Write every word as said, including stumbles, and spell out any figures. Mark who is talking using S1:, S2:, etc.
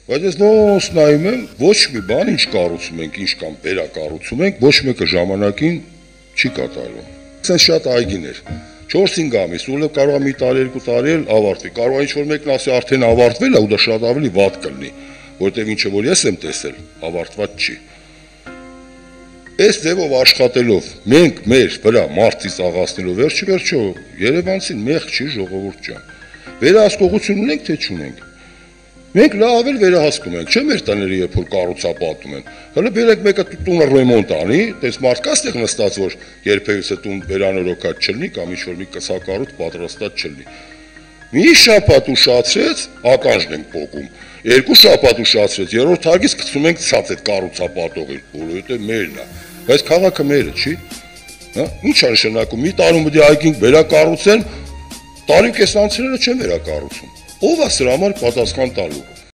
S1: Բայց ես նոս նայում եմ, ոչ մի բան ինչ կառուցում ենք, ինչ կամ վերակառուցում ենք, ոչ մեկը ժամանակին չի կատարվում։ Սենց շատ այգիներ, չորս-հինգ ամիս, ու կարող է մի տարի, երկու տարի էլ ավարտվի, կարող է ինչ-որ մեկն ասի արդեն ավարտվել է ու դա շատ ավելի վատ կլինի, որտեղ ինչը որ ես եմ տեսել, ավարտված չի։ Այս ձևով աշխատելով, մենք մեր վրա մարդից աղացնելով վերջի վերջո Երևանցին մեղք չի ժողովուրդ ջան։ Վերահսկողություն ունենք թե չունենք։ Մենք լավ էլ վերահսկում ենք, չէ՞ մեր տները երբ որ կառուցապատում են։ Հələ բերեք մեկը տունը ռեմոնտ անի, տես մարդ կա ստեղ նստած որ երբևիցե տուն վերանորոգած չլինի կամ ինչ-որ մի կցակառույց պատրաստած չլինի։ Մի շաբաթ ուշացրեց, ականջն ենք փոկում։ Երկու շաբաթ ուշացրեց, երրորդ հագից գցում ենք ցած այդ կառուցապատողին, որովհետև մերն է։ Բայց քաղաքը մերը չի։ Հա, ի՞նչ է նշանակում։ Մի տարում պետք է այգին վերակառուցեն, տարի կես անցրելը չեն վերակառուցում։ Ո՞վ է սրա համար պատասխան տալու։